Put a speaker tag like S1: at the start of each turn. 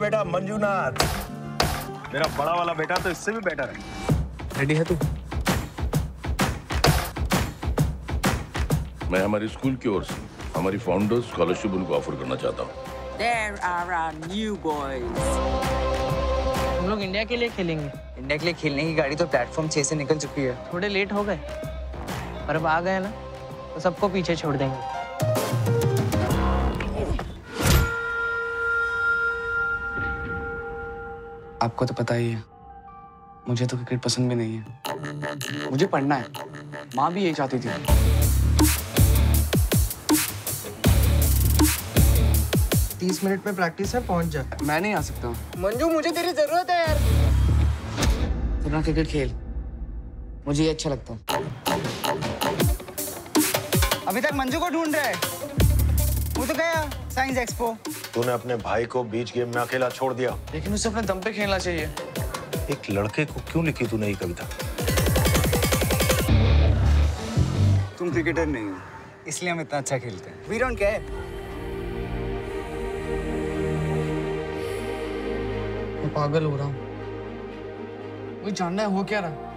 S1: बेटा मंजूनाथ।
S2: मेरा बड़ा वाला बेटा तो इससे भी बेटर है।
S3: रेडी है तू?
S4: मैं हमारी स्कूल की ओर से हमारी फाउंडर्स स्कॉलरशिप उनको ऑफर करना चाहता हूँ।
S5: There are our new boys.
S3: हम लोग इंडिया के लिए खेलेंगे।
S6: इंडिया के लिए खेलने की गाड़ी तो प्लेटफॉर्म 6 से निकल चुकी है।
S3: थोड़े लेट हो गए, पर अब आ गए ना तो सबको पीछे छोड़ देंगे।
S6: आपको तो पता ही है, मुझे तो क्रिकेट पसंद भी नहीं है। मुझे पढ़ना है, माँ भी यही चाहती थी।
S7: 30 मिनट में प्रैक्टिस है, पहुंच जा।
S6: मैं नहीं आ सकता।
S7: मंजू मुझे तेरी जरूरत है यार।
S6: तू ना क्रिकेट खेल, मुझे ये अच्छा लगता है। अभी तक मंजू को ढूंढ रहा है। वो तो गया साइंस एक्सपो।
S1: तूने अपने भाई को बीच गेम में अकेला छोड़ दिया।
S6: लेकिन उसे अपने दम पे खेलना चाहिए।
S1: एक लड़के को क्यों लिखी तूने ये कविता?
S6: तुम क्रिकेटर नहीं हो, इसलिए हम इतना अच्छा खेलते हैं। We don't care।
S7: मैं पागल हो रहा हूँ।
S6: मुझे जानना है हो क्या रहा।